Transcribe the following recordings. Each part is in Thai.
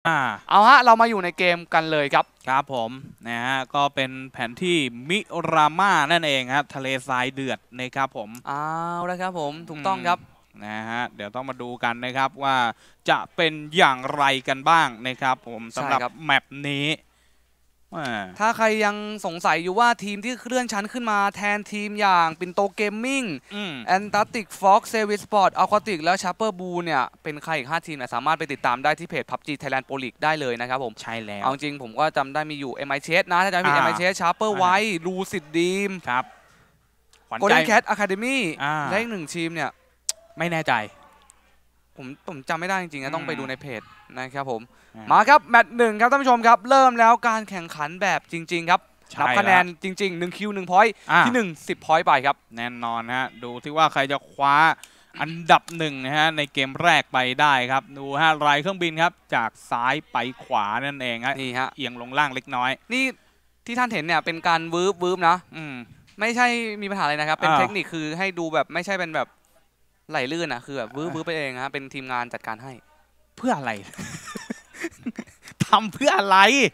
เอาฮะเรามาอยู่ในเกมกันเลยครับครับผมนะฮะก็เป็นแผนที่มิราม่านั่นเองครับทะเลทรายเดือดนะครับผมเอาละครับผมถูกต้องครับนะฮะเดี๋ยวต้องมาดูกันนะครับว่าจะเป็นอย่างไรกันบ้างนะครับผมสำหรับแมปนี้ถ้าใครยังสงสัยอยู่ว่าทีมที่เคลื่อนชั้นขึ้นมาแทนทีมอย่างปินโตเกมมิ่งแอนตาร์กติกฟ็อกซ์เซวิสสปอร์ตอัลควาติกแล้วชาร์เปอร์บูเนี่ยเป็นใครอีก5ทีมสามารถไปติดตามได้ที่เพจ PUBG Thailand Pro League ได้เลยนะครับผมใช่แล้วเอาจริงผมก็จำได้มีอยู่ MICH นะถ้าจำไม่ผิด MICH ชาร์เปอร์ไวท์ลูซิดดีมครับโกลเด้นแคทอะคาเดมี่และอีก1ทีมเนี่ยไม่แน่ใจผมจำไม่ได้จริงๆนะต้องไปดูในเพจนะครับผมมาครับแมตช์1ครับท่านผู้ชมครับเริ่มแล้วการแข่งขันแบบจริงๆครับนับคะแนนจริงๆ1คิว1พอยต์ที่1 10พอยต์ไปครับแน่นอนฮะดูที่ว่าใครจะคว้าอันดับ1นะฮะในเกมแรกไปได้ครับดูฮะรายเครื่องบินครับจากซ้ายไปขวานั่นเองฮะนี่ฮะเอียงลงล่างเล็กน้อยนี่ที่ท่านเห็นเนี่ยเป็นการวืบนะไม่ใช่มีปัญหาอะไรนะครับเป็นเทคนิคคือให้ดูแบบไม่ใช่เป็นแบบไหลลื่นนะคือแบบวืบไปเองฮะเป็นทีมงานจัดการให้เพื่ออะไร ทำเพื่ออะไร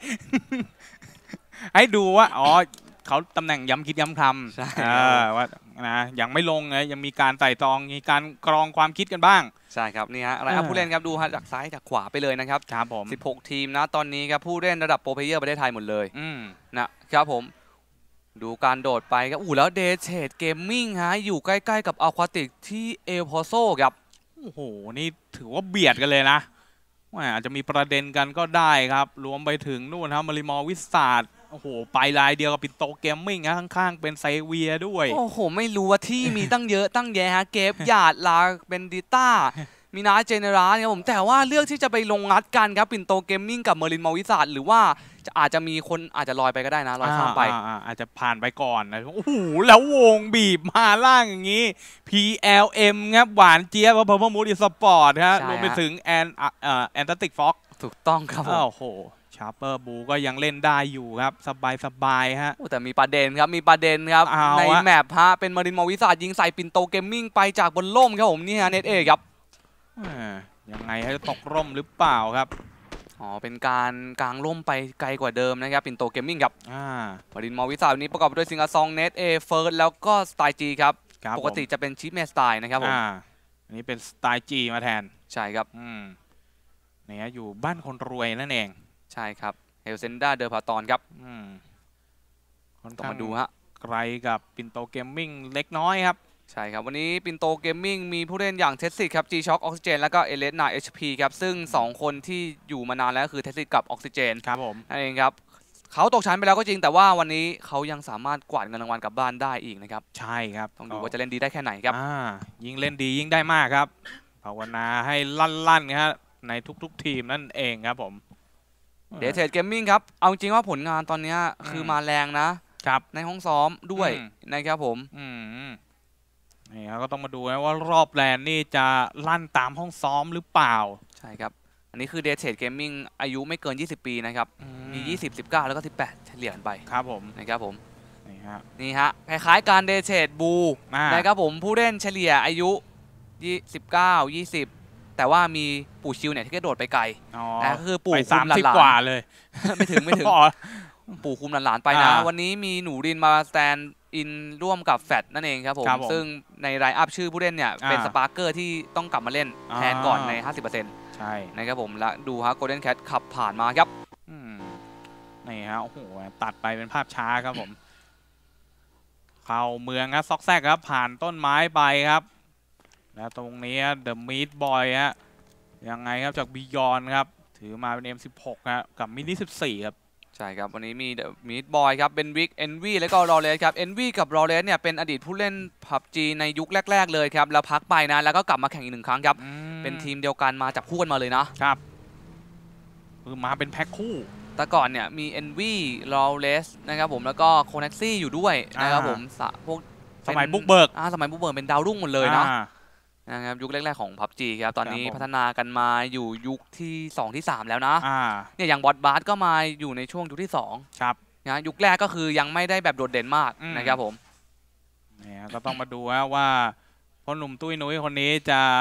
ให้ดูว่าอ๋อเขาตำแหน่งย้ำคิดย้ำทำใช่ว่านะยังไม่ลงเลยยังมีการไต่ตรองมีการกรองความคิดกันบ้างใช่ครับนี่ฮะอะไรผู้เล่นครับดูฮะจากซ้ายจากขวาไปเลยนะครับครับผม 16ทีมนะตอนนี้ครับผู้เล่นระดับโปรเพลเยอร์ประเทศไทยหมดเลยนะครับผมดูการโดดไปครับแล้วเดเชดเกมมิ่งฮะอยู่ใกล้ๆกับอัลควาติกที่เอลพอโซครับโอ้โหนี่ถือว่าเบียดกันเลยนะอาจจะมีประเด็นกันก็ได้ครับรวมไปถึงนู่นครับมาริมอวิสาดโอ้โหไปลายเดียวกับปินโตเกมมิ่งนะข้างๆเป็นไซเวียด้วยโอ้โหไม่รู้ว่าที่มีตั้งเยอะตั้งแยะฮะเก็บหยาดลาเบนดิต้ามีนาเจเนราครับผมแต่ว่าเลือกที่จะไปลงงัดกันครับปินโตเกมมิ่งกับเมอรินมอวิสาดหรือว่าอาจจะมีคนอาจจะลอยไปก็ได้นะลอยข้ามไปอาจจะผ่านไปก่อนนะโอ้โหแล้ววงบีบมาล่างอย่างนี้ PLM ครับหวานเจี๊ยบว่าเพอร์ฟอร์มูดอีสปอร์ตครับรวมไปถึงแอนตาร์กติกฟ็อกถูกต้องครับโอ้โหชาร์เปอร์บูก็ยังเล่นได้อยู่ครับสบายฮะแต่มีประเด็นครับในแมปฮะเป็นมารินมอวิสาดยิงใส่ปินโตเกมมิ่งไปจากบนร่มครับผมนี่ฮะเน็ตเอครับยังไงให้ตกร่มหรือเปล่าครับเป็นการกางร่มไปไกลกว่าเดิมนะครับปินโตเกมมิ่งครับมารินมอวิสาดนี้ประกอบด้วยซิงห์ซองเน็ตเอเฟิร์สแล้วก็สไตล์จีครับปกติจะเป็นชิปเมสไตล์นะครับผมอันนี้เป็นสไตล์จีมาแทนใช่ครับเนี่ยอยู่บ้านคนรวยนั่นเองใช่ครับเฮลเซนดาเดอร์พาตอนครับต้องมาดูฮะไกลกับปินโตเกมมิ่งเล็กน้อยครับใช่ครับวันนี้ปินโตเกมมิ่งมีผู้เล่นอย่างเทสซิครับ G-Shock ออกซิเจนแล้วก็เอเลสนา HP ครับซึ่ง2คนที่อยู่มานานแล้วคือเทสซิกับออกซิเจนครับผมนั่นเองครับเขาตกชั้นไปแล้วก็จริงแต่ว่าวันนี้เขายังสามารถกวาดเงินรางวัลกลับบ้านได้อีกนะครับใช่ครับต้องดูว่าจะเล่นดีได้แค่ไหนครับยิ่งเล่นดียิ่งได้มากครับภาวนาให้ลั่นครับในทุกทีมนั่นเองครับผมเดทเทรดเกมมิ่งครับเอาจริงว่าผลงานตอนนี้คือมาแรงนะครับในห้องซ้อมด้วยนะครับผมนี่ครับก็ต้องมาดูนะว่ารอบแลนนี่จะลั่นตามห้องซ้อมหรือเปล่าใช่ครับอันนี้คือเดทเทรดเกมมิ่งอายุไม่เกิน20ปีนะครับมี20 19แล้วก็18เฉลี่ยกันไปครับผมนะครับผมนี่ฮะคล้ายๆการเดทเทรดบูนะครับผมผู้เล่นเฉลี่ยอายุ19 20แต่ว่ามีปู่ชิวเนี่ยที่กระโดดไปไกลแต่ก็คือปู่คุมหลานกว่าเลยไม่ถึงปู่คุมหลานไปนะวันนี้มีหนูรินมาสแตนอินร่วมกับแฟดนั่นเองครับผมซึ่งในไลน์อัพชื่อผู้เล่นเนี่ยเป็นสปาร์เกอร์ที่ต้องกลับมาเล่นแทนก่อนใน 50% ใช่นะครับผมแล้วดูฮะโกลเด้นแคทขับผ่านมาครับนี่ฮะโอ้โหตัดไปเป็นภาพช้าครับผมเข้าเมืองครับซอกแซกครับผ่านต้นไม้ไปครับแล้วตรงนี้เดอะมีทบอยฮะยังไงครับจากบิยอนครับถือมาเป็น M16 ครับกับมินิ14ครับใช่ครับวันนี้มีเดอะมีทบอยครับเป็นวิกเอนวีแล้วก็รอเลสครับเอนวีกับรอเลสเนี่ยเป็นอดีตผู้เล่นพับจีในยุคแรกๆเลยครับแล้วพักไปนะแล้วก็กลับมาแข่งอีก1 ครั้งครับเป็นทีมเดียวกันมาจับคู่กันมาเลยนะครับคือมาเป็นแพ็คคู่แต่ก่อนเนี่ยมีเอนวีรอเลสนะครับผมแล้วก็โคเน็กซี่อยู่ด้วยนะครับผมพวกสมัยบุกเบิกเป็นดาวรุ่งหมดเลยนะครับยุคแรกๆของ PUBG ครับตอนนี้พัฒนากันมาอยู่ยุคที่2ที่3แล้วนะเนี่ยอย่างบอทบาร์ก็มาอยู่ในช่วงยุคที่2 ครับนะยุคแรกก็คือยังไม่ได้แบบโดดเด่นมากนะครับผมเนี่ยก็ต้องมาดูว่าพ่อหนุ่มตุ้ยนุ้ยคนนี้จะ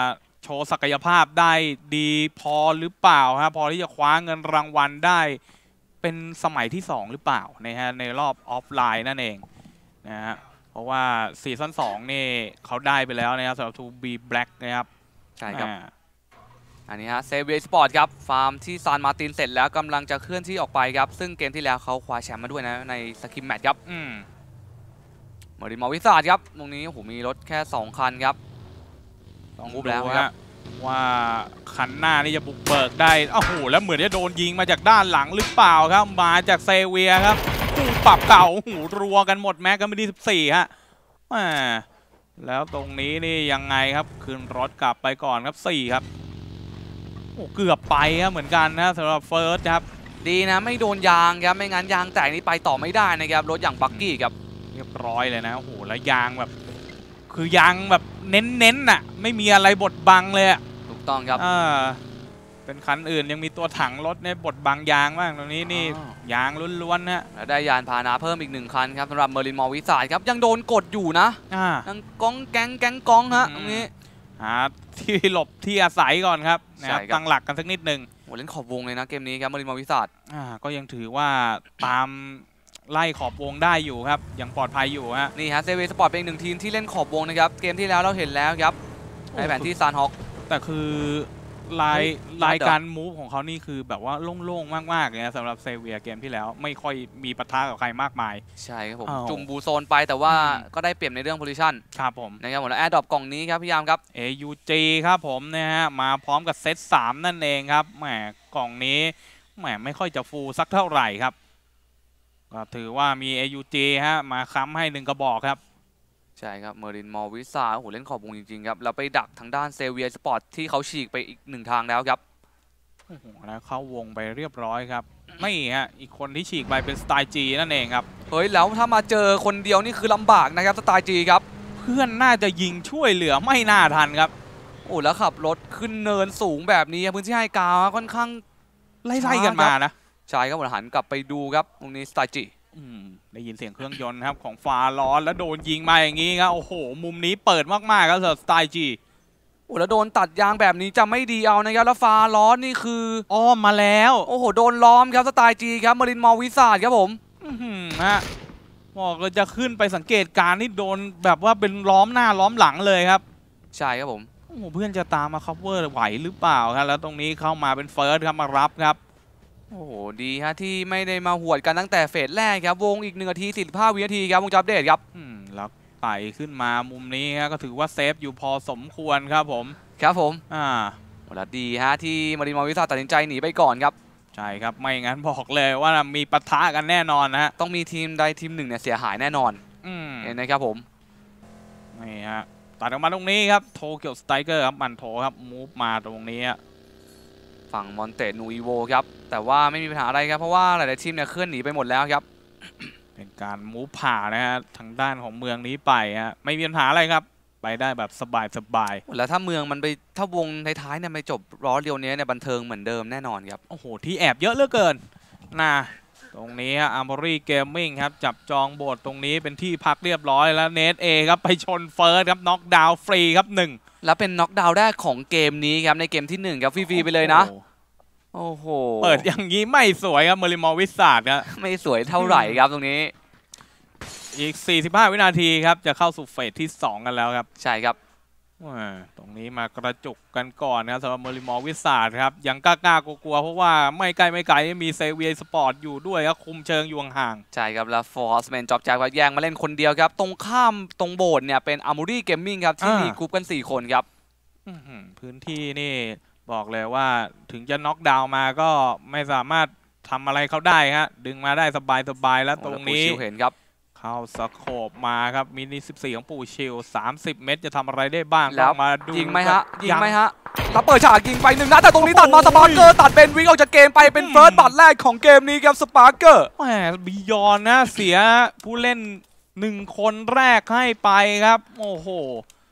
โชว์ศักยภาพได้ดีพอหรือเปล่าฮะพอที่จะคว้าเงินรางวัลได้เป็นสมัยที่2หรือเปล่านะฮะในรอบออฟไลน์นั่นเองนะฮะเพราะว่าซีซั่น2นี่เขาได้ไปแล้วนะครับสำหรับ 2B Black นะครับใช่ครับอันนี้ฮะเซเวียสปอร์ตครับฟาร์มที่ซานมาร์ตินเสร็จแล้วกำลังจะเคลื่อนที่ออกไปครับซึ่งเกมที่แล้วเขาคว้าแชมป์มาด้วยนะในสกิมแมตช์ครับมอริมอวิสาดครับตรงนี้โอ้โหมีรถแค่2คันครับต้องดูแล้วครับว่าคันหน้านี่จะบุกเบิกได้โอ้โหแล้วเหมือนจะโดนยิงมาจากด้านหลังหรือเปล่าครับมาจากเซเวียครับคู่ปรับเก่าหูรัวกันหมดแม็กก็ไม่ดี14ฮะแล้วตรงนี้นี่ยังไงครับคืนรถกลับไปก่อนครับ4ครับโอ้เกือบไปครับเหมือนกันนะสำหรับเฟิร์สครับดีนะไม่โดนยางครับไม่งั้นยางแตกนี่ไปต่อไม่ได้นะครับรถอย่างบักกี้ครับเรียบร้อยเลยนะโอ้โหแล้วยางแบบคือยางแบบเน้นๆน่ะไม่มีอะไรบดบังเลยถูกต้องครับเป็นคันอื่นยังมีตัวถังรถเนี่ยบดบังยางบ้างตรงนี้นี่ยางล้วนๆนะแล้วได้ยานพาหนะเพิ่มอีก1คันครับสำหรับเมอร์ลินมอวิสายครับยังโดนกดอยู่นะยังก้องแก๊งก้องฮะตรงนี้หาที่หลบที่อาศัยก่อนครับนะครับตั้งหลักกันสักนิดหนึ่งโอ้เล่นขอบวงเลยนะเกมนี้ครับเมอร์ลินมอวิสายก็ยังถือว่าตามไล่ขอบวงได้อยู่ครับยังปลอดภัยอยู่ฮะนี่ฮะเซเวสปอร์ตเป็นอีก1ทีมที่เล่นขอบวงนะครับเกมที่แล้วเราเห็นแล้วครับในแผนที่ซานฮอกแต่คือรายการมูฟของเขานี่คือแบบว่าโล่งๆมากๆเลยนะสำหรับเซเวียเกมที่แล้วไม่ค่อยมีปะทะกับใครมากมายใช่ครับผมจุ่มบูโซนไปแต่ว่าก็ได้เปรียบในเรื่องโพซิชั่นครับผมนะครับผมแล้วแอร์ดรอปกล่องนี้ครับพี่ยามครับ AUG ครับผมนะฮะมาพร้อมกับเซต3นั่นเองครับแหมกล่องนี้แหมไม่ค่อยจะฟูลสักเท่าไหร่ครับก็ถือว่ามี AUG ฮะมาค้ำให้1กระบอกครับใช่ครับเมอร์ลินมอวิซาโอ้โหเล่นขอบวงจริงๆครับแล้วไปดักทางด้านเซเวียสปอร์ตที่เขาฉีกไปอีก1ทางแล้วครับโอ้โหแล้วเข้าวงไปเรียบร้อยครับไม่ฮะอีกคนที่ฉีกไปเป็นสไตล์จีนั่นเองครับเฮ้ยแล้วถ้ามาเจอคนเดียวนี่คือลำบากนะครับสไตล์จีครับเพื่อนน่าจะยิงช่วยเหลือไม่น่าทันครับโอ้แล้วขับรถขึ้นเนินสูงแบบนี้พื้นที่ให้กาวค่อนข้างไล่กันมานะใช่ครับผมหันกลับไปดูครับตรงนี้สไตล์จีได้ยินเสียงเครื่องยนต์ครับของฟาร้อนแล้วโดนยิงมาอย่างนี้ครับโอ้โหมุมนี้เปิดมากๆครับสำหรับสไตล์จีโอ้แล้วโดนตัดยางแบบนี้จะไม่ดีเอานะครับแล้วฟาร้อนนี่คืออ้อมมาแล้วโอ้โหโดนล้อมครับสไตล์จีครับเมอรินมอวิสาดครับผมฮะบอกเลยจะขึ้นไปสังเกตการนี่โดนแบบว่าเป็นล้อมหน้าล้อมหลังเลยครับใช่ครับผมโอ้โหเพื่อนจะตามมาคัฟเวอร์ไหวหรือเปล่าครับแล้วตรงนี้เข้ามาเป็นเฟิร์สครับมารับครับโอ้โหดีฮะที่ไม่ได้มาหวดกันตั้งแต่เฟสแรกครับวงอีก1 นาที 45 วินาทีครับวงจอบเดตครับแล้วไต่ขึ้นมามุมนี้ก็ถือว่าเซฟอยู่พอสมควรครับผมครับผมแล้วดีฮะที่มารินมอวิสาตัดสินใจหนีไปก่อนครับใช่ครับไม่งั้นบอกเลยว่ามีปะทะกันแน่นอนนะฮะต้องมีทีมใดทีมหนึ่งเนี่ยเสียหายแน่นอนนะครับผมนี่ฮะตัดออกมาตรงนี้ครับโทเกียวสไตรเกอร์ครับมันโถครับมูฟมาตรงนี้ฝั่งมอนเตนูอีโวครับแต่ว่าไม่มีปัญหาอะไรครับเพราะว่าหลายๆทีมเนี่ยเคลื่อนหนีไปหมดแล้วครับเป็นการมูฟผ่านะฮะทางด้านของเมืองนี้ไปฮะไม่มีปัญหาอะไรครับไปได้แบบสบายแล้วถ้าเมืองมันไปถ้าวงท้ายๆเนี่ยไปจบล้อเรียวนี้เนี่ยบันเทิงเหมือนเดิมแน่นอนครับโอ้โหที่แอบเยอะเหลือเกินนะตรงนี้อาร์มอรี่เกมมิ่งครับจับจองโบสถ์ตรงนี้เป็นที่พักเรียบร้อยแล้วเนทเอครับไปชนเฟิร์สครับน็อกดาวน์ฟรีครับ1 แล้วเป็นน็อกดาวน์แรกของเกมนี้ครับในเกมที่1ครับฟรีๆไปเลยนะโอ้โหเปิดอย่างนี้ไม่สวยครับเมอริมอวิสาดครับไม่สวยเท่าไหร่ครับตรงนี้อีก45วินาทีครับจะเข้าสู่เฟสที่2กันแล้วครับใช่ครับตรงนี้มากระจุกกันก่อนนะสำหรับเมอริมอวิสาดครับยังกล้ากลัวเพราะว่าไม่ไกลมีเซเวียสปอร์ตอยู่ด้วยครับคุมเชิงอยู่ห่างใช่ครับแล้วฟอร์สแมนจ็อบแจ็คแย่งมาเล่นคนเดียวครับตรงข้ามตรงโบสถ์เนี่ยเป็นอาร์มอรี่เกมมิ่งครับที่มีกรุ๊ปกัน4 คนครับพื้นที่นี่บอกเลยว่าถึงจะน็อกดาวน์มาก็ไม่สามารถทำอะไรเขาได้ฮะดึงมาได้สบายแล้วตรงนี้เห็นครับเข้าสโคปมาครับมินิ14ของปู่ชิล30 เมตรจะทำอะไรได้บ้างแล้วมาดูยิงไหมฮะแล้วเปิดฉากยิงไป1 นัดแต่ตรงนี้ตัดมาสปาร์เกอร์ตัดเป็นวิ่งออกจากเกมไปเป็นเฟิร์สบัตรแรกของเกมนี้ครับสปาร์เกอร์แหมบิยอนนะเสียผู้เล่น1 คนแรกให้ไปครับโอ้โหแหม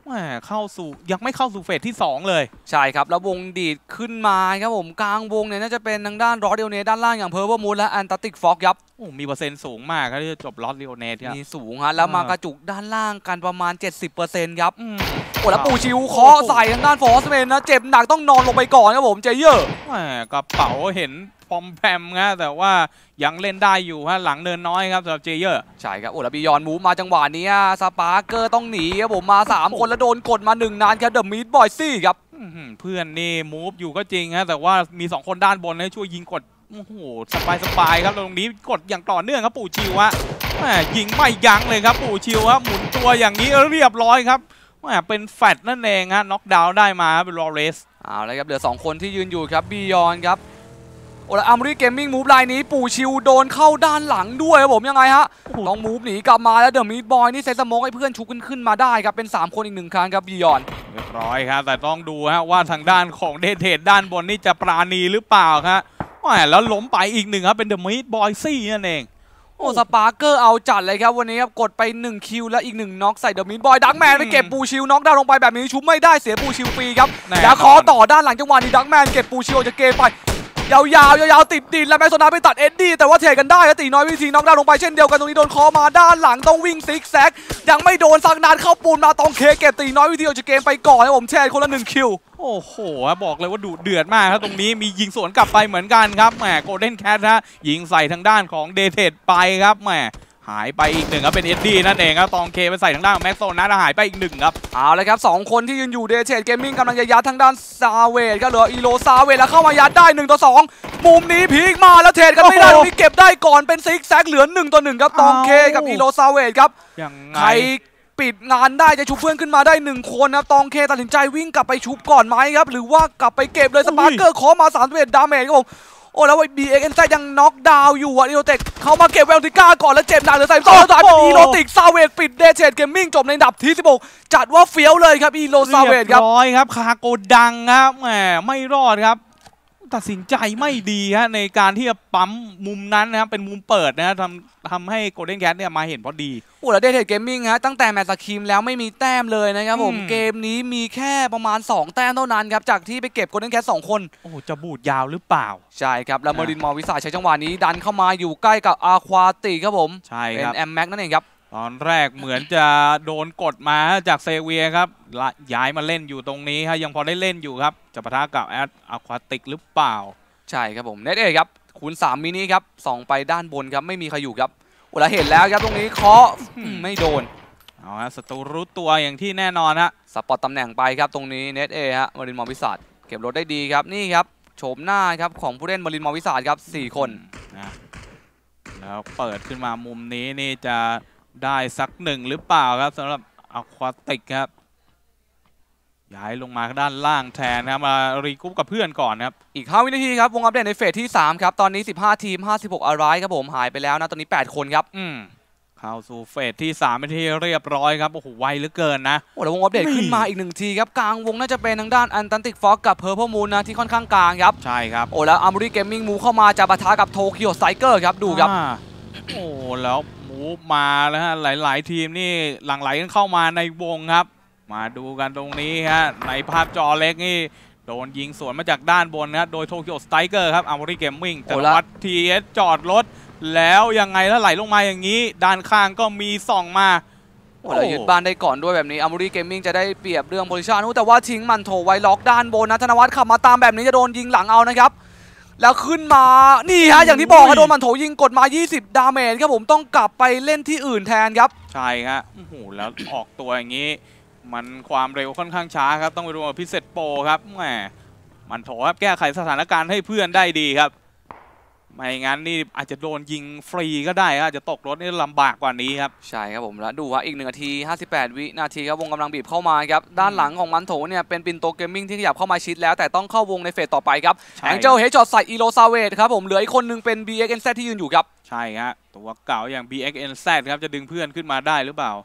เข้าสู่ยังไม่เข้าสู่เฟสที่2เลยใช่ครับแล้ววงดีดขึ้นมาครับผมกลางวงเนี่ยน่าจะเป็นทางด้านรอดเดลเนด้านล่างอย่างเพอร์เวอร์มูนและแอนตาร์กติกฟ็อกครับมีเปอร์เซ็นต์สูงมากครับที่จะจบลอดเดลเนครับมีสูงฮะแล้วมากระจุกด้านล่างกันประมาณ 70%ครับแล้วปูชิวเคาะใส่ทางด้านฟอสเมนนะเจ็บหนักต้องนอนลงไปก่อนครับผมเจเยอร์กระเป๋าเห็นพอมแพมนะแต่ว่ายังเล่นได้อยู่ฮะหลังเนินน้อยครับสำหรับเจเยอร์ใช่ครับแล้วบียอนมูฟมาจังหวะนี้สปาร์เกอร์ต้องหนีครับผมมา3คนแล้วโดนกดมา1นานครับเดอะมีดบอยซี่ครับเพื่อนนี่มูฟอยู่ก็จริงฮะแต่ว่ามี2คนด้านบนให้ช่วยยิงกดโอ้โหสบายครับตรงนี้กดอย่างต่อเนื่องครับปู่ชิวฮะยิงไม่ยั้งเลยครับปู่ชิวฮะหมุนตัวอย่างนี้เรียบร้อยครับเป็นแฟตนั่นเองฮะน็อกดาวน์ได้มาเป็นลอเรสเอาเลยครับเหลือ2คนที่ยืนอยู่ครับบียอนครับแล้วอาร์มอรี่เกมมิ่งมูฟไลน์นี้ปู่ชิวโดนเข้าด้านหลังด้วยครับผมยังไงฮะต้องมูฟหนีกลับมาแล้วเดอะมีดบอยนี่เซตสโมกให้เพื่อนชุบขึ้นมาได้ครับเป็น3คนอีก1ครั้งครับบียอนเรียบร้อยครับแต่ต้องดูฮะว่าทางด้านของเดเทดด้านบนนี่จะปราณีหรือเปล่าครับแล้วล้มไปอีก1ครับเป็นเดอะมีดบอยซี่นั่นเองสปาร์เกอร์เอาจัดเลยครับวันนี้ครับกดไป1คิวและอีก1น็อกใส่เดอะมิดบอยดักแมนไปเก็บปูชิวน็อกดาวลงไปแบบนี้ชุบไม่ได้เสียปูชิวฟรีครับแล้วคอต่อด้านหลังจังหวะนี้ดักแมนเก็บปูชิวจากเกมไปยาวติดดินแล้วแมสโซนาไปตัดเอ็ดดี้แต่ว่าเทกันได้ตีน้อยวิธีน็อกดาวลงไปเช่นเดียวกันตรงนี้โดนคอมาด้านหลังต้องวิ่งซิกแซกยังไม่โดนสักนานเข้าปูนมาตองเคเก็บตีน้อยวิธีจากเกมไปก่อนให้ผมแชร์คนละ1คิวโอ้โหบอกเลยว่าดุเดือดมากครับตรงนี้มียิงสวนกลับไปเหมือนกันครับแหมโกลเด้นแคทฮะยิงใส่ทางด้านของเดเทดไปครับแหมหายไปอีก1ครับเป็นเอ็ดดี้นั่นเองครับตองเคไปใส่ทางด้านของแม็กโซนะหายไปอีก1ครับเอาเลยครับ2คนที่ยืนอยู่เดเทดเกมมิ่งกำลังจะยัดทางด้านซาเวดก็เหลืออีโลซาเวดแล้วเข้ามายัดได้1-2มุมนี้พีกมาแล้วเทรดกันไม่ได้ตรงนี้เก็บได้ก่อนเป็นซิกแซกเหลือ1-1ครับตองเคกับอีโลซาเวดครับใครปิดงานได้จะชุบเพื่อนขึ้นมาได้1คนนะตองเคตัดสินใจวิ่งกลับไปชุบก่อนไหมครับหรือว่ากลับไปเก็บเลยสปาร์เกอร์ขอมา31ดาเมจครับผมแล้วBXNZยังน็อกดาวน์อยู่อีโรติกเขามาเก็บเวลติก้าก่อนแล้วเจ็บหนักเหลือ3อีโรติกซาเวดปิดเดเทดเกมมิ่งจบในอันดับที่16จัดว่าเฟี้ยวเลยครับอีโรซาเวดครับร้อยครับคาโกดังครับแหมไม่รอดครับตัดสินใจไม่ดีฮะในการที่จะปั๊มมุมนั้นนะครับเป็นมุมเปิดนะทำให้โกลเด้นแคทเนี่ยมาเห็นพอดีแล้วเดเทดเกมมิ่งฮะตั้งแต่แมตช์สคิมแล้วไม่มีแต้มเลยนะครับผมเกมนี้มีแค่ประมาณ2แต้มเท่านั้นครับจากที่ไปเก็บโกลเด้นแคท2คนจะบูดยาวหรือเปล่าใช่ครับแล้วมอรินมอวิสาใช้จังหวะนี้ดันเข้ามาอยู่ใกล้กับอาควาติครับผมใช่เป็นแอมแม็กนั่นเองครับตอนแรกเหมือนจะโดนกดมาจากเซเวียครับย้ายมาเล่นอยู่ตรงนี้ฮะยังพอได้เล่นอยู่ครับจะปะทะกับแอดอาควาติกหรือเปล่าใช่ครับผมเน็ตเอครับคูณ3มินิครับส่องไปด้านบนครับไม่มีใครอยู่ครับแล้วเห็นแล้วครับตรงนี้เคาะไม่โดนเอาฮะศัตรูรู้ตัวอย่างที่แน่นอนฮะสปอตตำแหน่งไปครับตรงนี้เน็ตเอฮะมารินมอวิสาเก็บรถได้ดีครับนี่ครับโฉมหน้าครับของผู้เล่นมารินมอวิสาครับ4คนนะแล้วเปิดขึ้นมามุมนี้นี่จะได้สัก1หรือเปล่าครับสำหรับอควาติกครับย้ายลงมาด้านล่างแทนครับมารีกรุ๊ปกับเพื่อนก่อนครับอีก5วินาทีครับวงอัปเดตในเฟสที่3ครับตอนนี้15ทีม56อะไรครับผมหายไปแล้วนะตอนนี้8คนครับเข้าสู่เฟสที่3เป็นที่เรียบร้อยครับโอ้โหไวเหลือเกินนะแล้ววงอัปเดตขึ้นมาอีก1ทีครับกลางวงน่าจะเป็นทางด้านอันตันติกฟ็อกกับเพอร์เพลมูนนะที่ค่อนข้างกลางครับใช่ครับแล้วอาร์มอรี่เกมมิ่งมูเข้ามาจะปะทะกับโตเกียวสไตรเกอร์ครับดูครับแล้วมูมาแล้วฮะหลายๆทีมนี่หลั่งไหลกันเข้ามาในวงครับมาดูกันตรงนี้ฮะในภาพจอเล็กนี่โดนยิงสวนมาจากด้านบนนะโดยโตเกียวสไตรเกอร์ครับอาร์มอรี่เกมมิ่งแต่วัดทีเอสจอดรถแล้วยังไงแล้วไหลลงมาอย่างนี้ด้านข้างก็มีส่องมาแล้วยึดบ้านได้ก่อนด้วยแบบนี้อาร์มอรี่เกมมิ่งจะได้เปรียบเรื่องโพซิชันแต่ว่าทิ้งมันโถไว้ล็อกด้านบนนะธนวัฒน์ขับมาตามแบบนี้จะโดนยิงหลังเอานะครับแล้วขึ้นมานี่ฮะอย่างที่บอกโดนมันโถยิงกดมา20ดาเมจครับผมต้องกลับไปเล่นที่อื่นแทนครับใช่ครับโอ้โหแล้วออกตัวอย่างนี้มันความเร็วค่อนข้างช้าครับต้องไปดูพิเศษโปรครับแหมมันโถครับแก้ไขสถานการณ์ให้เพื่อนได้ดีครับไม่งั้นนี่อาจจะโดนยิงฟรีก็ได้อาจจะตกรถนี่ลำบากกว่านี้ครับใช่ครับผมแล้วดูว่าอีก1นาที58วินาทีครับวงกำลังบีบเข้ามาครับด้านหลังของมันโถเนี่ยเป็นปินโตเกมมิ่งที่ขยับเข้ามาชิดแล้วแต่ต้องเข้าวงในเฟสต่อไปครับแองเจิลเฮดช็อตใส่อีโลซาเวดครับผมเหลืออีกคนนึงเป็น BXNZ ที่ยืนอยู่ครับใช่ครับตัวเก่าอย่าง BXNZ ครับจะดึงเพื่อนขึ้นมาได้หรือเปล่า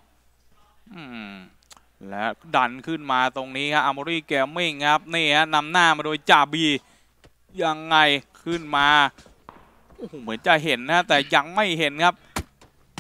และดันขึ้นมาตรงนี้ครับอาร์มอรี่เกมมิ่งครับนี่ฮะนำหน้ามาโดยจาบียังไงขึ้นมาโอ้โหเหมือนจะเห็นนะแต่ยังไม่เห็นครับ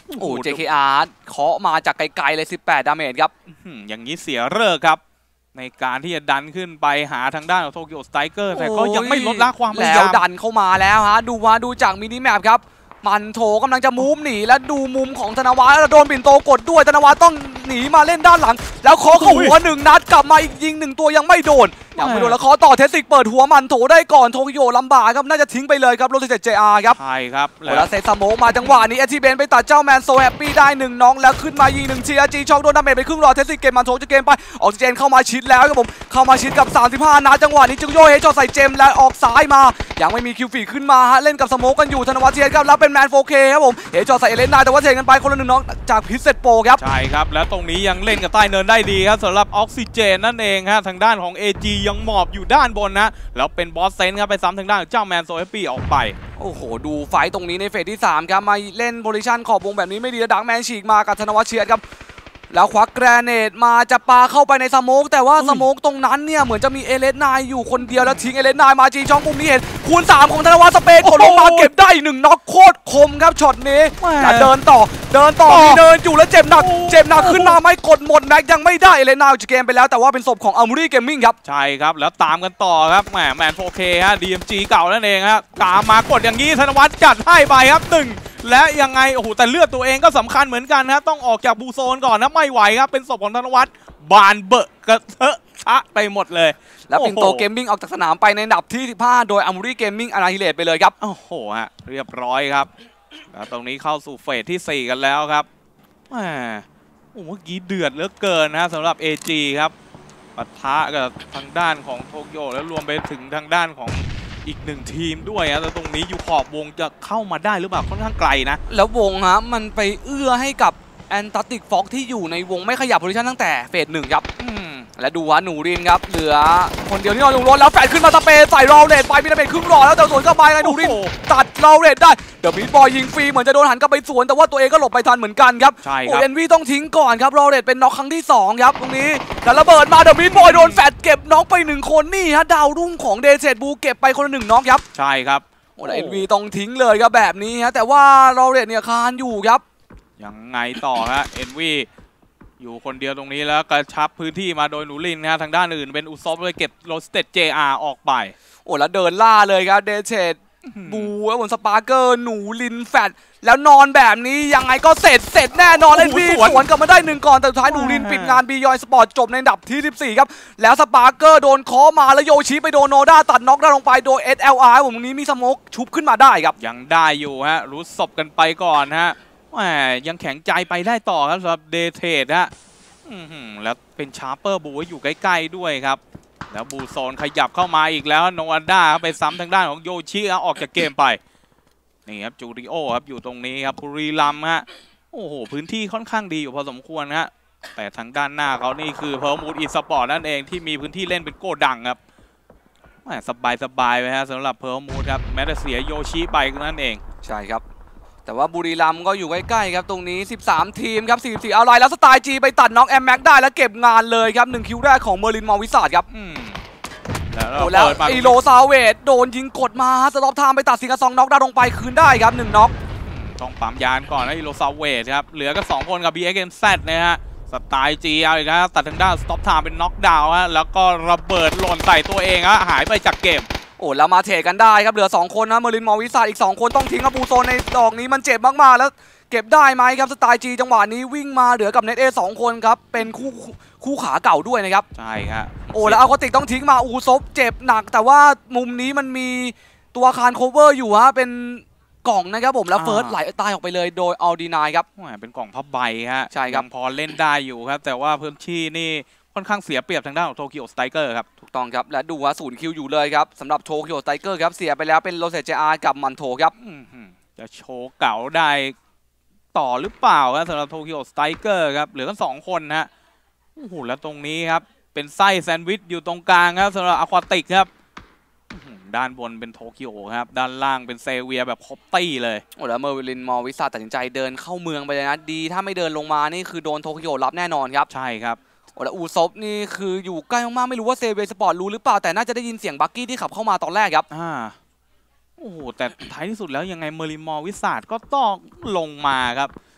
โอ้ JKR เคาะมาจากไกลๆเลย18ดาเมจครับอย่างนี้เสียเลิกครับในการที่จะดันขึ้นไปหาทางด้านของโตเกียวสไตรเกอร์แต่ก็ยังไม่ลดละความพยายามแล้วดันเข้ามาแล้วฮะดูจากมินิแมปครับมันโถกำลังจะมูฟหนีแล้วดูมุมของธนวัฒน์แล้วโดนปิ่นโตกดด้วยธนวัฒน์ต้องหนีมาเล่นด้านหลังแล้วเคาะเข้าหัว1 นัดกลับมาอีกยิง1 ตัวยังไม่โดนแล้วเคาะต่อเทสติกเปิดหัวมันโถได้ก่อนโตเกียวลำบากครับน่าจะทิ้งไปเลยครับโรสเตจJRครับใช่ครับแล้วเซตสโมกมาจังหวะนี้เอทีเบนไปตัดเจ้าแมนโซแฮปปี้ได้1 น้องแล้วขึ้นมายิง1 TRG ช็อกโดนดาเมจไปครึ่งหลอดเทสติกเกมมันโถจะเกมไปออกซิเจนเข้ามาชิดแล้วครับผมเข้ามาชิดกับ35นัดจังหวะนี้จึงโยเฮจอใส่เจมแล้วออกซ้ายมายังไม่มีคิวฟีขึ้นมาฮะเล่นกับสโมกกันอยู่ธนวัฒน์เทียนครับแล้วเป็นแมน 4K ครับผมเฮจอใส่เอเลนได้แต่ว่าเทกันไปคนละ1 น้องจากพิเศษโปครับใช่ครับแล้วตรงนี้ยังเล่นกับใต้เนินได้ดีครับสำหรับออกซิเจนนั่นเองฮะทางด้านของ AG ยังหมอบอยู่ด้านบนนะแล้วเป็นบอสเซนครับไปซ้ำทางด้านเจ้าแมนโซเอฟปี้ออกไปโอ้โหดูไฟตรงนี้ในเฟสที่3ครับมาเล่นโพซิชั่นขอบวงแบบนี้ไม่ดีดักแมนฉีกมากับธนวัฒน์เชียร์ครับแล้วควักแกรเนตมาจะปาเข้าไปในสโมกแต่ว่าสโมกตรงนั้นเนี่ยเหมือนจะมีเอเลสนายอยู่คนเดียวแล้วทิ้งเอเลสนายมาจีช่องมุมนี้เห็นคูณ3ของธนวัฒน์สเปนกดลงมาเก็บได้1 น็อกโคตรคมครับช็อตนี้เดินต่อมีเดินอยู่แล้วเจ็บหนักขึ้นมาไม่กดหมดแม็กยังไม่ได้เอเลสนายจะเกมไปแล้วแต่ว่าเป็นศพของอัลมูรี่เกมมิ่งครับใช่ครับแล้วตามกันต่อครับแมน 4K ฮะ DMG เก่านั่นเองฮะตามมากดอย่างนี้ธนวัฒน์จัดให้ไปครับ1และยังไงโอ้โหแต่เลือดตัวเองก็สำคัญเหมือนกันนะต้องออกจากบูโซนก่อนนะไม่ไหวครับเป็นศพของธนวัฒน์บานเบอะกระเทอะชะไปหมดเลยแล้วปินโตเกมมิ่งออกจากสนามไปในอันดับที่15โดยอัลมูรี่เกมมิ่งอนาฮิเลตไปเลยครับโอ้โหฮะเรียบร้อยครับแล้วตรงนี้เข้าสู่เฟสที่4กันแล้วครับโอ้เมื่อกี้เดือดเหลือเกินนะสำหรับ AG ครับปะทะกับทางด้านของโตเกียวแล้วรวมไปถึงทางด้านของอีก1 ทีมด้วยนะแต่ตรงนี้อยู่ขอบวงจะเข้ามาได้หรือเปล่าค่อนข้างไกลนะแล้ววงฮะมันไปเอื้อให้กับแอนตาร์กติกฟ็อกที่อยู่ในวงไม่ขยับโพซิชั่นตั้งแต่เฟส1ครับและดูว่าหนูรินครับเหลือคนเดียวที่นอนลงรถแล้วแฟนขึ้นมาสเปย์ใส่รอเรดไปมีดาเมจครึ่งหลอดแล้วแต่สวนเข้าไปไงหนูรินตัดรอเรดได้เดี๋ยวมีบอยยิงฟรีเหมือนจะโดนหันกลับไปสวนแต่ว่าตัวเองก็หลบไปทันเหมือนกันครับโอ้เอ็นวีต้องทิ้งก่อนครับรอเรดเป็นน็อกครั้งที่2ครับตรงนี้แต่ระเบิดมาเดี๋ยวมีบอยโดนแฟดเก็บน็อกไป1 คนนี่ฮะดาวรุ่งของเดเซตบูเก็บไปคนละ1 น็อกครับใช่ครับโอ้เอ็นวีต้องทิ้งเลยครับแบบนี้ฮะแต่ว่ารอเรดเนี่ยคานอยู่ครับยังไงต่อฮะเอ็นวีอยู่คนเดียวตรงนี้แล้วกระชับพื้นที่มาโดยหนูลินนะทางด้านอื่นเป็นอุซอฟเลยเก็บโรสเตจ JR ออกไปโอ้แล้วเดินล่าเลยครับเดเชตบูแล้วบนสปาร์เกอร์หนูลินแฟดแล้วนอนแบบนี้ยังไงก็เสร็จแน่นอนเอ็นวีสวนกลับมาได้1 ก่อนแต่สุดท้ายหนูลินปิดงานบียอยสปอร์ตจบในอันดับที่14ครับแล้วสปาร์เกอร์โดนเคาะมาแล้วโยชิไปโดนโนด้าตัดน็อกได้ลงไปโดย SLR ผมตรงนี้มีสโมกชุบขึ้นมาได้ครับยังได้อยู่ฮะรู้ศพกันไปก่อนฮะยังแข็งใจไปได้ต่อครับสำหรับเดเทดฮะแล้วเป็นชาร์เปอร์บูอยู่ใกล้ๆด้วยครับแล้วบูโซนขยับเข้ามาอีกแล้วโนอาด้าไปซ้ำทางด้านของโยชิออกจากเกมไปนี่ครับจูริโอครับอยู่ตรงนี้ครับบุรีรัมย์ฮะโอ้โหพื้นที่ค่อนข้างดีอยู่พอสมควรฮะแต่ทางด้านหน้าเขานี่คือเพิร์ลมูดอีสปอร์ตนั่นเองที่มีพื้นที่เล่นเป็นโกดังครับสบายไปฮะสำหรับเพิร์ลมูดครับแม้แต่เสียโยชิไปนั่นเองใช่ครับแต่ว่าบุรีรัมย์ก็อยู่ใกล้ๆครับตรงนี้13 ทีมครับ44เอาไลน์แล้วสไตล์จีไปตัดน็อกแอมแม็กได้แล้วเก็บงานเลยครับ1 คิวแรกของเมอร์ลินมอวิสาดครับแล้วอีโลซาเวตโดนยิงกดมาสต็อปไทม์ไปตัดสิงกับ2 น็อกได้ลงไปคืนได้ครับ1 น็อกต้องปั๊มยานก่อนนะอีโลซาเวตครับเหลือก็2 คนกับ BXMZ นะฮะสไตล์จีเอาอีกนะตัดทางด้านสต็อปไทม์เป็นน็อกดาวน์ฮะแล้วก็ระเบิดหล่นใส่ตัวเองฮะหายไปจากเกมโอ้แล้วมาเทรดกันได้ครับเหลือ2 คนนะเมอร์ลินมอวิสาดอีก2 คนต้องทิ้งครับบูโซนในดอกนี้มันเจ็บมากๆแล้วเก็บได้ไหมครับสไตล์จีจังหวะนี้วิ่งมาเหลือกับเน็ตเอ2 คนครับเป็นคู่ขาเก่าด้วยนะครับใช่ครับโอ้แล้วเอาโคติกต้องทิ้งมาอูซบเจ็บหนักแต่ว่ามุมนี้มันมีตัวคานโคเวอร์อยู่ฮะเป็นกล่องนะครับผมแล้วเฟิร์สไหลตายออกไปเลยโดยอัลดีนายครับเป็นกล่องพับใบฮะใช่ครับพอเล่นได้อยู่ครับแต่ว่าพื้นที่นี่ค่อนข้างเสียเปรียบทางด้านของโตเกียวสไตรเกอร์ครับถูกต้องครับและดูว่า0 คิวอยู่เลยครับสำหรับโตเกียวสไตรเกอร์ครับเสียไปแล้วเป็นโรเซจอาร์กับมันโถครับจะโชว์เก่าได้ต่อหรือเปล่าครับสำหรับโตเกียวสไตรเกอร์ครับเหลือกัน2 คนฮะโอ้โหแล้วตรงนี้ครับเป็นไส้แซนด์วิชอยู่ตรงกลางครับสำหรับอควาติกครับด้านบนเป็นโตเกียวครับด้านล่างเป็นเซเวียแบบครบตี้เลยโอ้แล้วเมอร์ลินมอวิสาตัดสินใจเดินเข้าเมืองไปเลยนะดีถ้าไม่เดินลงมานี่คือโดนโตเกียวรับแน่นอนครับใช่ครับโอ้แล้วอูซบนี่คืออยู่ใกล้มากๆไม่รู้ว่าเซเวสปอร์ตรู้หรือเปล่าแต่น่าจะได้ยินเสียงบักกี้ที่ขับเข้ามาตอนแรกครับโอ้โหแต่ท้ายที่สุดแล้วยังไงเมอร์ลินมอวิสาดก็ต้องลงมาครับ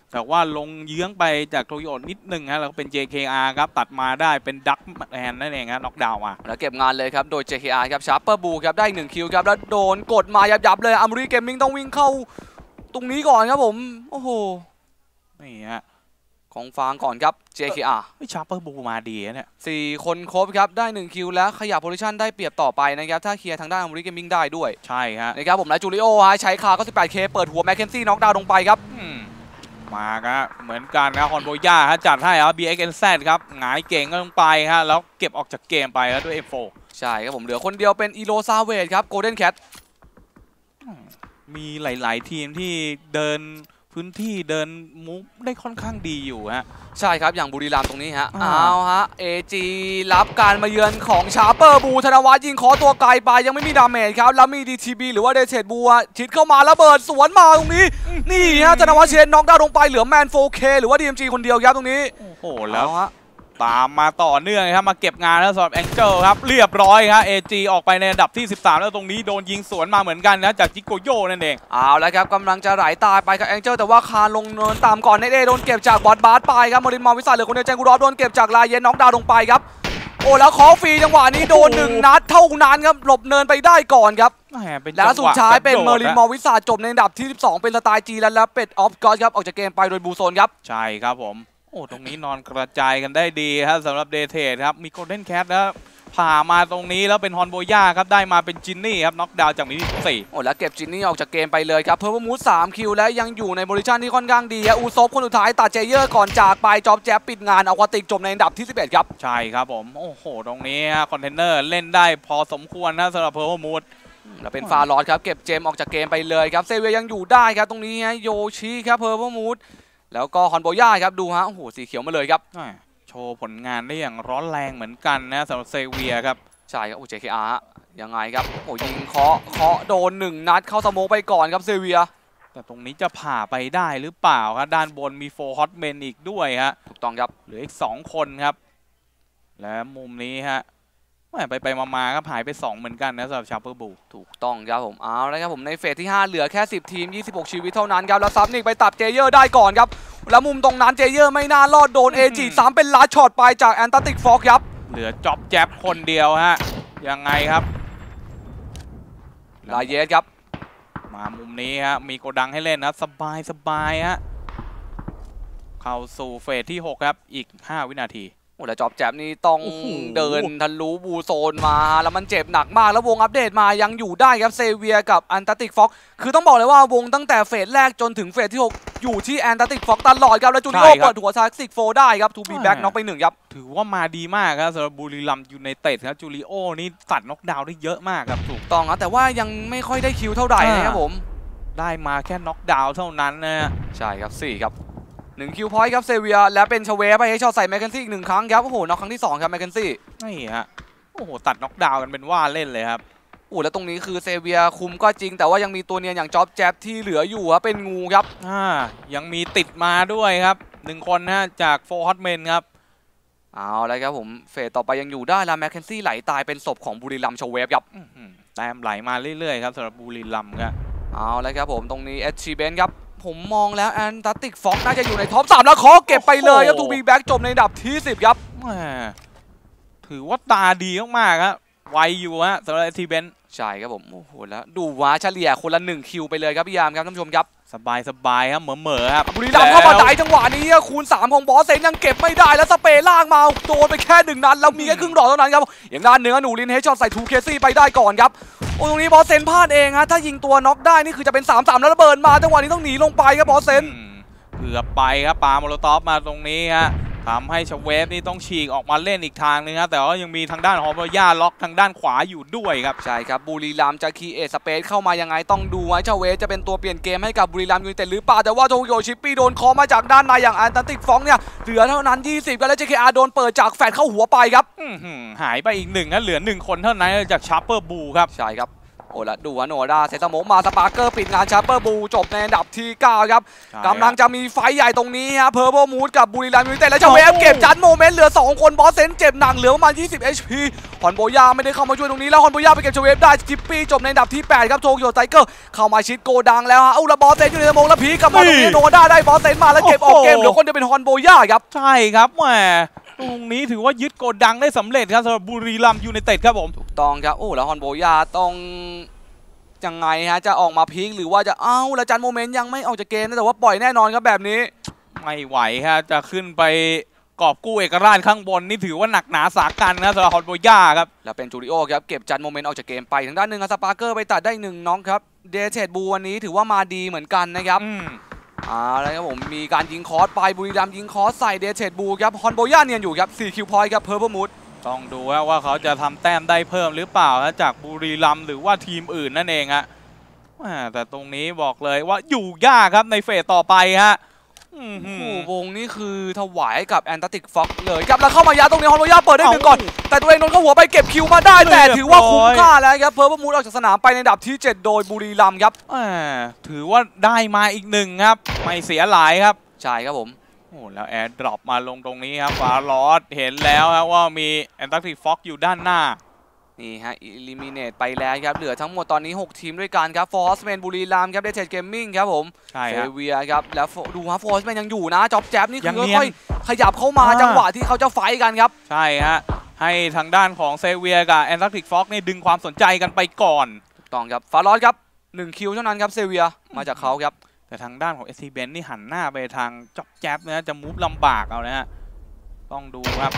แต่ว่าลงเยื้องไปจากโตโยต้นิดนึงฮะแล้วก็เป็น JKR ครับตัดมาได้เป็นดักแมนนั่นเองฮะน็อกดาวน์มาแล้วเก็บงานเลยครับโดย JKR ครับชาร์เปอร์บูครับได้1คิวครับแล้วโดนกดมายับๆเลยอาร์มอรี่เกมมิ่งต้องวิ่งเข้าตรงนี้ก่อนครับผมโอ้โหนี่ฮะของฟางก่อนครับ JKR ชาร์เปอร์บูมาดีเนี่ย 4คนครบครับได้1คิวแล้วขยับโพซิชั่นได้เปรียบต่อไปนะครับถ้าเคลียร์ทางด้านอาร์มอรี่เกมมิ่งได้ด้วยใช่ฮะนะครับผมและจูริโอฮะใช้คาก็ 18K เปิดหัวแมคเคนซี่น็อกดาวน์ลงไปครับมาครับเหมือนกันนะฮอนโบย่าฮะจัดให้ครับ BXNZ ครับหงายเก่งก็ลงไปฮะแล้วเก็บออกจากเกมไปแล้วด้วย M4 ใช่ครับผมเหลือคนเดียวเป็นอีโรซาเวทครับโกลเด้นแคทมีหลายๆทีมที่เดินพื้นที่เดินมุฟได้ค่อนข้างดีอยู่ฮะใช่ครับอย่างบุรีรัมย์ตรงนี้ฮะเอาฮะ AG รับการมาเยือนของชาร์เปอร์บูธนวัฒน์ยิงขอตัวไกลไปยังไม่มีดาเมจครับแล้วมี DTB หรือว่าเดเทดบัวชิดเข้ามาระเบิดสวนมาตรงนี้นี่ฮะธนวัฒน์เชนน็อกดาวน์ลงไปเหลือแมน 4K หรือว่า DMG คนเดียวครับตรงนี้โอ้โหแล้วตามมาต่อเนื่องครับมาเก็บงานแล้วสำหรับแองเจิลครับเรียบร้อยครับ AG ออกไปในอันดับที่13แล้วตรงนี้โดนยิงสวนมาเหมือนกันนะจากจิโกโยนั่นเองเอาแล้วครับกำลังจะไหลตายไปกับแองเจิลแต่ว่าคานลงเนินตามก่อนเนเอโดนเก็บจากบอสบาสไปครับมอรินมอวิสันเหลือคนเดียวแจงกูรอฟโดนเก็บจากลายเย็นน็อกดาวน์ลงไปครับโอ้แล้วขอฟรีจังหวะนี้โดน1นัดเท่านั้นครับหลบเนินไปได้ก่อนครับแล้วสุดท้ายเป็นเมอรินมอวิสันจบในอันดับที่12เป็นสไตล์จีแล้วเป็ดออฟก็อดครับออกจากเกมไปโดยบูโซนครับใช่ครับผมโอ้ตรงนี้นอนกระจายกันได้ดีครับสำหรับเดเทดครับมีโกลเด้นแคทแล้วผ่ามาตรงนี้แล้วเป็นฮอนโบย่าครับได้มาเป็นจินนี่ครับน็อกดาวน์จากมินิ4 โอ้แล้วเก็บจินนี่ออกจากเกมไปเลยครับเพิ่มมูด3คิวและยังอยู่ในโพซิชั่นที่ค่อนข้างดีอูซบคนสุดท้ายตัดเจเยอร์ก่อนจากไปจ็อบแจ๊บปิดงานเอาควาติกจบในอันดับที่11ครับใช่ครับผมโอ้โหตรงนี้คอนเทนเนอร์เล่นได้พอสมควรนะสำหรับเพิ่มมูดแล้วเป็นฟาลอสครับเก็บเจมออกจากเกมไปเลยครับเซเวียยังอยู่ได้ครับตรงนี้โยชิครับเพิ่มมูดแล้วก็ฮอนโบย่าครับดูฮะโอ้โหสีเขียวมาเลยครับโชว์ผลงานได้อย่างร้อนแรงเหมือนกันนะสำหรับเซเวียครับใช่ครับโอ้ JKR ยังไงครับโอ้ยิงเคาะโดน1นัดเข้าสโมกไปก่อนครับเซเวียแต่ตรงนี้จะผ่าไปได้หรือเปล่าครับด้านบนมี4 ฮอตเมนอีกด้วยฮะถูกต้องครับเหลืออีก2คนครับและมุมนี้ฮะไปมาครับหายไป2เหมือนกันนะสำหรับชาร์เปอร์บูถูกต้องครับผมเอาแล้วครับผมในเฟสที่5เหลือแค่10ทีม26ชีวิตเท่านั้นครับแล้วซับนิกไปตัดเจเยอร์ได้ก่อนครับแล้วมุมตรงนั้นเจเยอร์ไม่น่ารอดโดน AG 3เป็นลัดช็อตไปจากแอนตาติกฟอกครับเหลือจ็อบแจ๊บคนเดียวฮะยังไงครับลาเยสครับมามุมนี้ฮะมีโกดังให้เล่นนะสบายฮะเข้าสู่เฟสที่6ครับอีก5 วินาทีโอ้แต่จอบแจ็บนี่ต้องเดินทะลุบูโซนมาแล้วมันเจ็บหนักมากแล้ววงอัปเดตมายังอยู่ได้ครับเซเวียกับแอนตาติกฟ็อกคือต้องบอกเลยว่าวงตั้งแต่เฟสแรกจนถึงเฟสที่6อยู่ที่แอนตาติกฟ็อกตลอดครับแล้วจูริโอเปิดหัวซาซิกโฟได้ครับทูบีแบ็กน็อกไป1ครับถือว่ามาดีมากครับสำหรับบุรีรัมย์ยูไนเต็ดครับจูริโอนี่ตัดน็อกดาวน์ได้เยอะมากครับถูกต้องครับแต่ว่ายังไม่ค่อยได้คิวเท่าไหร่นะครับผมได้มาแค่น็อกดาวน์เท่านั้นนะใช่ครับ4ครับ1คิวพอยต์ครับเซเวียและเป็นชเวไปให้ช็อตใส่แมคเคนซี่อีก1ครั้งครับโอ้โหน็อกครั้งที่2ครับแมคเคนซี่นี่ฮะโอ้โหตัดน็อกดาวน์กันเป็นว่าเล่นเลยครับโอ้แล้วตรงนี้คือเซเวียคุมก็จริงแต่ว่ายังมีตัวเนียนอย่างจ็อบแจ๊บที่เหลืออยู่ครับเป็นงูครับยังมีติดมาด้วยครับ1คนนะจาก4 ฮอตเมนครับเอาแล้วครับผมเฟสต่อไปยังอยู่ได้แล้วแมคเคนซี่ไหลตายเป็นศพของบุรีรัมย์ชเวฟครับแต้มไหลมาเรื่อยๆครับสำหรับบุรีรัมย์ครับเอาแล้วครับผมตรงนี้เอชเบนครับผมมองแล้วแอนตาติกฟ็อกน่าจะอยู่ในท็อป3แล้วขอเก็บไปเลยครับทูบีแบ็กจบในอันดับที่10ครับถือว่าตาดีมากๆครับไวอยู่ฮะสำหรับทีเบนใช่ครับผมโอ้โหแล้วดูว่าเฉลี่ยคนละ1คิวไปเลยครับพี่ยามครับท่านผู้ชมครับสบายครับเหม่อครับบุรีรัมย์เข้ามาได้จังหวะนี้คูณ3ของบอสเซนยังเก็บไม่ได้แล้วสเปรย์ล่างมาโดนไปแค่1นัดแล้วมีแค่ครึ่งหลอดเท่านั้นครับอย่างด้านเหนือหนูลินเฮดช็อตใส่ทูเคซี่ไปได้ก่อนครับโอ้ตรงนี้บอสเซนพลาดเองฮะถ้ายิงตัวน็อกได้นี่คือจะเป็น3-3แล้วระเบิดมาจังหวะนี้ต้องหนีลงไปครับบอสเซนเกือบไปครับปาโมโลตอฟมาตรงนี้ฮะทำให้ชเวฟนี่ต้องฉีกออกมาเล่นอีกทางนึงครับแต่ว่ายังมีทางด้านฮอร์เบย่าล็อกทางด้านขวาอยู่ด้วยครับใช่ครับบุรีรัมย์จะคีเอทสเปซเข้ามายังไงต้องดูว่าชเวฟจะเป็นตัวเปลี่ยนเกมให้กับบุรีรัมย์ยูไนเต็ดหรือเปล่าแต่ว่าโตโยชิปปี้โดนคอมาจากด้านในอย่างแอนตาติกฟ็อกเนี่ยเหลือเท่านั้น20กันแล้ว JKR โดนเปิดจากแฟดเข้าหัวไปครับหายไปอีก1ครับเหลือ1คนเท่านั้นจากชาร์เปอร์บูครับใช่ครับโอ้แล้วดูโนด้าเซตโมมาสปาร์เกอร์ปิดงานชาเปอร์บูจบในอันดับที่9ครับกำลังจะมีไฟใหญ่ตรงนี้ฮะเพอร์เบิลมูดกับบุรีรัมย์ยูไนเต็ดและชาเวฟเก็บจันโมเมนต์เหลือ2คนบอสเซนเจ็บหนักเหลือประมาณ20 HP ฮอนโบย่าไม่ได้เข้ามาช่วยตรงนี้แล้วฮอนโบย่าไปเก็บชาเวฟได้ทิปปี้จบในอันดับที่8ครับโตเกียวไทเกอร์เข้ามาชิดโกดังแล้วฮะแล้วบอสเซนอยู่ในสมองแล้วพีกลับมาตรงนี้โนด้าได้บอสเซนมาแล้วเก็บออกเกมเหลือคนเดียวเป็นฮอนโบย่าครับใช่ครับแหมตรงนี้ถือว่ายึดโกดังได้สำเร็จครับสำหรับบุรีรัมย์ยูไนเต็ดครับผมถูกต้องครับแล้วฮอนโบย่าต้องยังไงฮะจะออกมาพีคหรือว่าจะแล้วจันโมเมนต์ยังไม่ออกจากเกมแต่ว่าปล่อยแน่นอนครับแบบนี้ไม่ไหวฮะจะขึ้นไปกอบกู้เอกราชข้างบนนี่ถือว่าหนักหนาสากันนะสำหรับฮอนโบย่าครับแล้วเป็นจูริโอครับเก็บจันโมเมนต์ออกจากเกมไปทางด้านหนึ่งสปาร์เกอร์ไปตัดได้1น้องครับเดเทดบูวันนี้ถือว่ามาดีเหมือนกันนะครับแล้วครับผมมีการยิงคอร์สไปบุรีรัมย์ยิงคอร์สใส่เดเทดบูครับฮอนโบย่าเนียนอยู่ครับ4คิวพอยต์ครับเพอร์เบิลมูดต้องดูว่าเขาจะทำแต้มได้เพิ่มหรือเปล่าจากบุรีรัมย์หรือว่าทีมอื่นนั่นเองฮะแต่ตรงนี้บอกเลยว่าอยู่ยากครับในเฟสต่อไปฮะวงนี้คือถวายกับแอนตาร์กติกฟ็อกเลยครับแล้วเข้ามายัดตรงนี้ฮอนโบย่าเปิดได้1ก่อนแต่ตัวเองโดนเข้าหัวไปเก็บคิวมาได้แต่ถือว่าคุ้มค่าแล้วครับเพอร์เบิลมูดออกจากสนามไปในอันดับที่7โดยบุรีรัมย์ครับถือว่าได้มาอีก1ครับไม่เสียหลายครับใช่ครับผมแล้วแอร์ดรอปมาลงตรงนี้ครับฟาลอสเห็นแล้วครับว่ามีแอนตาร์กติกฟ็อกอยู่ด้านหน้านี่ฮะอิลิมิเนตไปแล้วครับเหลือทั้งหมดตอนนี้6ทีมด้วยกันครับฟอร์สแมนบุรีรัมย์ครับเดเทดเกมมิ่งครับผมเซเวียครับแล้วดูฮะฟอร์สแมนยังอยู่นะจ็อบแจ๊บนี่คือค่อยขยับเข้ามาจังหวะที่เขาจะไฟกันครับใช่ฮะให้ทางด้านของเซเวียกับแอนตาร์กติกฟ็อกนี่ดึงความสนใจกันไปก่อนถูกต้องครับฟาลอสครับ1คิวเท่านั้นครับเซเวียมาจากเขาครับแต่ทางด้านของ SC Ben นี่หันหน้าไปทางจ็อบแจ๊บนะจะมูฟลำบากเอานะฮะต้องดูครับ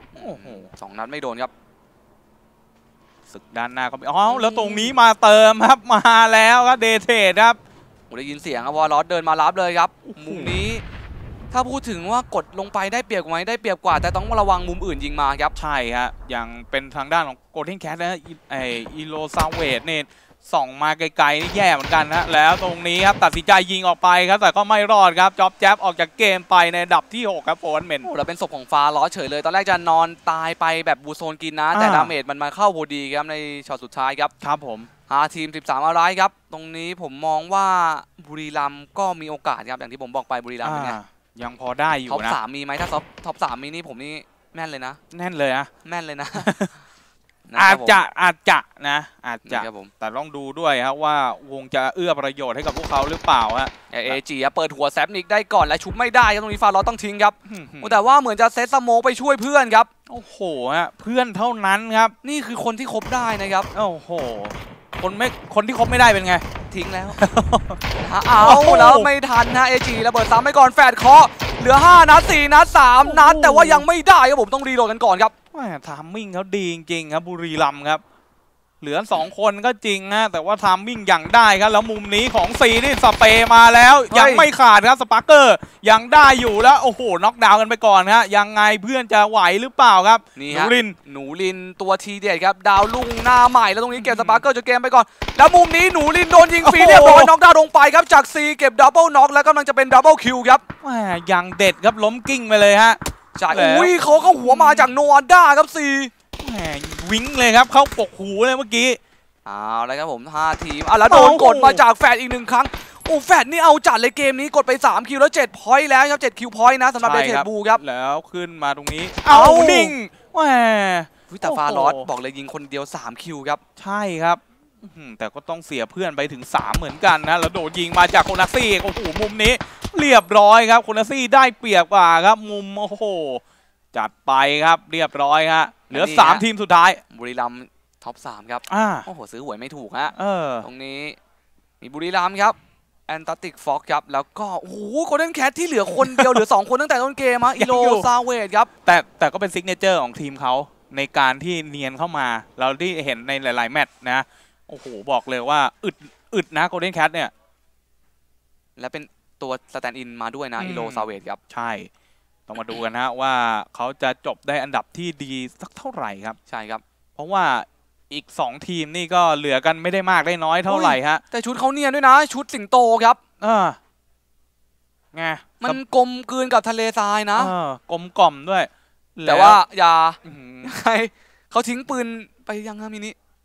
2 นัดไม่โดนครับศึกด้านหน้าก็ไม่แล้วตรงนี้มาเติมครับมาแล้วครับเดเทดครับได้ยินเสียงครับวอลลอสเดินมารับเลยครับมุมนี้ถ้าพูดถึงว่ากดลงไปได้เปรียบกว่าไหมได้เปรียบกว่าแต่ต้องระวังมุมอื่นยิงมาครับใช่ฮะอย่างเป็นทางด้านของโกลเด้นแคทนะอีโลซาเวตเนี่ยส่องมาไกลๆนี่แย่เหมือนกันนะแล้วตรงนี้ครับตัดสินใจยิงออกไปครับแต่ก็ไม่รอดครับจ็อบแจ๊บออกจากเกมไปในอันดับที่6ครับโฟนเมนแล้วเป็นศพของฟาล้อเฉยเลยตอนแรกจะนอนตายไปแบบบูโซนกินนะแต่ดาเมจมันมาเข้าพอดีครับในช็อตสุดท้ายครับครับผมทีม13อะไรครับตรงนี้ผมมองว่าบุรีรัมย์ก็มีโอกาสครับอย่างที่ผมบอกไปบุรีรัมย์เนี่ยยังพอได้อยู่นะท็อป3มีไหมถ้าท็อป3มีนี่ผมนี่แม่นเลยนะแน่นเลยนะแม่นเลยนะอาจจะนะอาจจะแต่ต้องดูด้วยครับว่าวงจะเอื้อประโยชน์ให้กับพวกเขาหรือเปล่าฮะเอจีเปิดหัวแซปนิกได้ก่อนและชุบไม่ได้ครับตรงนี้ฟาล้อต้องทิ้งครับแต่ว่าเหมือนจะเซตสโมกไปช่วยเพื่อนครับโอ้โหฮะเพื่อนเท่านั้นครับนี่คือคนที่คบได้นะครับโอ้โหคนที่คบไม่ได้เป็นไงทิ้งแล้วแล้วไม่ทันนะเอจีระเบิดซ้ำไปก่อนแฟดเคาะเหลือ5 นัด4 นัด3 นัดแต่ว่ายังไม่ได้ครับผมต้องรีโหลดกันก่อนครับทามมิ่งเขาดีจริงๆครับบุรีรัมย์ครับเหลือ2 คนก็จริงนะแต่ว่าทามมิ่งอย่างได้ครับแล้วมุมนี้ของซีนี่สเปย์มาแล้วยังไม่ขาดครับสปาร์เกอร์ยังได้อยู่แล้วโอ้โหน็อกดาวน์กันไปก่อนฮะยังไงเพื่อนจะไหวหรือเปล่าครับหนูลินตัวทีเด็ดครับดาวลุ่งหน้าใหม่แล้วตรงนี้เก็บสปาร์เกอร์จนเกมไปก่อนแล้วมุมนี้หนูลินโดนยิงฟรีเรียบร้อยน็อกดาวน์ลงไปครับจากซีเก็บดับเบิลน็อกแล้วกำลังจะเป็นดับเบิลคิวครับยังเด็ดครับล้มกิ้งไปเลยฮะใช่เขาเข้าหัวมาจากโนอาด้าครับซีวิ้งเลยครับเข้าปกหูเลยเมื่อกี้แล้วครับผม5 ทีมแล้วโดนกดมาจากแฟดอีก1 ครั้งแฟดนี่เอาจัดเลยเกมนี้กดไป3 คิวแล้ว7 พอยต์แล้วครับ7 คิวพอยต์นะสำหรับเดเทดบูครับแล้วขึ้นมาตรงนี้นิ่งแต่ฟาลอสบอกเลยยิงคนเดียว3 คิวครับใช่ครับแต่ก็ต้องเสียเพื่อนไปถึง3เหมือนกันนะแล้วโดนยิงมาจากโคนาซี่โอ้โหมุมนี้เรียบร้อยครับโคนาซี่ได้เปรียบกว่าครับมุมโอ้โหจัดไปครับเรียบร้อยฮะเหลือ3 ทีมสุดท้ายบุรีรัมย์ท็อป3ครับโอ้โหซื้อหวยไม่ถูกฮะตรงนี้มีบุรีรัมย์ครับแอนตาร์กติกฟ็อกครับแล้วก็โอ้โหโกลเด้นแคทที่เหลือคนเดียวเหลือ2 คนตั้งแต่ต้นเกมอีโลซาเวตครับแต่ก็เป็นซิกเนเจอร์ของทีมเขาในการที่เนียนเข้ามาเราที่เห็นในหลายๆแมตช์นะโอ้โหบอกเลยว่าอึดนะโกลเด้นแคทเนี่ยและเป็นตัวสแตนด์อินมาด้วยนะอีโลซาเวตครับใช่ต้องมาดูกันนะว่าเขาจะจบได้อันดับที่ดีสักเท่าไหร่ครับใช่ครับเพราะว่าอีก2 ทีมนี่ก็เหลือกันไม่ได้มากได้น้อยเท่าไหร่ฮะแต่ชุดเขาเนียนด้วยนะชุดสิงโตครับไงมันกลมกลืนกับทะเลทรายนะกลมกล่อมด้วยแต่ว่าอย่าใครเขาทิ้งปืนไปยังฮะมินิ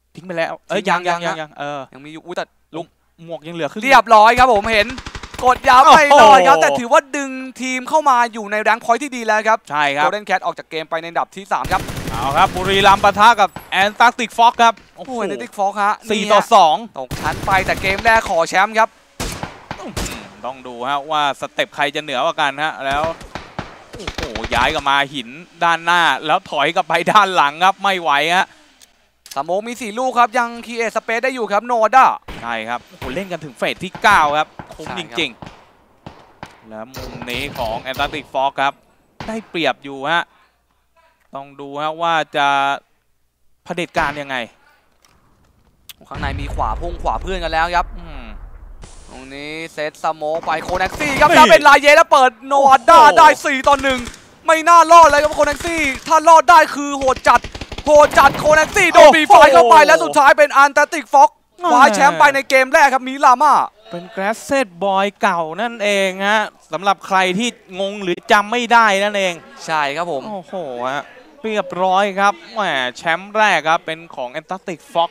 ทิ้งไปแล้วยังยังมีอยู่แต่ลุงหมวกยังเหลือขึ้นเรียบร้อยครับผมเห็นกดยาวไปหน่อยครับแต่ถือว่าดึงทีมเข้ามาอยู่ในแรงค์พอยท์ที่ดีแล้วครับใช่ครับ Golden Cat ออกจากเกมไปในอันดับที่3ครับเอาครับบุรีรัมย์ปะทะกับแอนตาร์กติกฟ็อกครับโอ้โหโอ้ยเนติกฟอกฮะ 4-2 ตกชั้นไปแต่เกมแรกขอแชมป์ครับต้องดูฮะว่าสเต็ปใครจะเหนือกว่ากันฮะแล้วโอ้โหย้ายกลับมาหินด้านหน้าแล้วถอยกลับไปด้านหลังครับไม่ไหวฮะสโมกมี4ลูกครับยังคีเอสเปซได้อยู่ครับโนด้าใช่ครับโอ้โหเล่นกันถึงเฟสที่ 9 ครับคุ้มใช่จครับริงๆแล้วมุมนี้ของแอนตาร์กติกฟ็อกครับได้เปรียบอยู่ฮะต้องดูฮะว่าจะเผด็จการยังไงข้างในมีขวาพุ่งขวาเพื่อนกันแล้วครับ ตรงนี้เซตสโมกไปโคแน็กซี่ครับนี่แล้วเป็นลายเยแล้วเปิดโนด้าโอ้โหได้4-1ไม่น่ารอดเลยครับโคแน็กซี่ถ้ารอดได้คือโหดจัดโคแน็กซี่โดนบีไฟเข้าไปแล้วสุดท้ายเป็นอันตาติกฟ็อกคว้าแชมป์ไปในเกมแรกครับมิลาม่าเป็นแกรสเซตบอยเก่านั่นเองฮะสำหรับใครที่งงหรือจำไม่ได้นั่นเองใช่ครับผมโอ้โหฮะเรียบร้อยครับแหมแชมป์แรกครับเป็นของแอนตาร์กติกฟ็อก